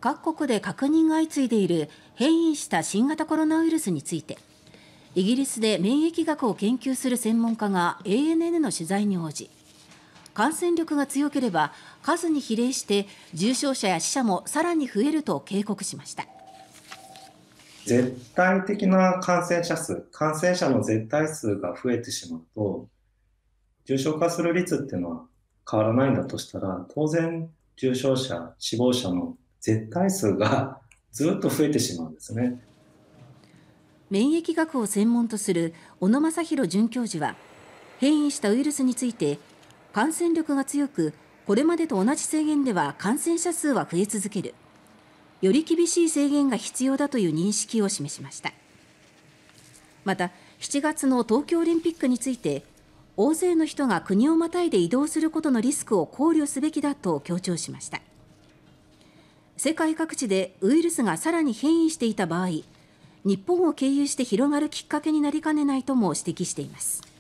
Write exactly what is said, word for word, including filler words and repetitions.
各国で確認が相次いでいる変異した新型コロナウイルスについて、イギリスで免疫学を研究する専門家が エーエヌエヌ の取材に応じ、感染力が強ければ数に比例して重症者や死者もさらに増えると警告しました。 絶対的な感染者数、感染者の絶対数が増えてしまうと、重症化する率っていうのは変わらないんだとしたら、当然重症者、死亡者の絶対数がずっと増えてしまうんですね。 免疫学を専門とする小野正弘准教授は、変異したウイルスについて感染力が強く、これまでと同じ制限では感染者数は増え続ける、より厳しい制限が必要だという認識を示しました。また、しちがつの東京オリンピックについて、大勢の人が国をまたいで移動することのリスクを考慮すべきだと強調しました。世界各地でウイルスがさらに変異していた場合、日本を経由して広がるきっかけになりかねないとも指摘しています。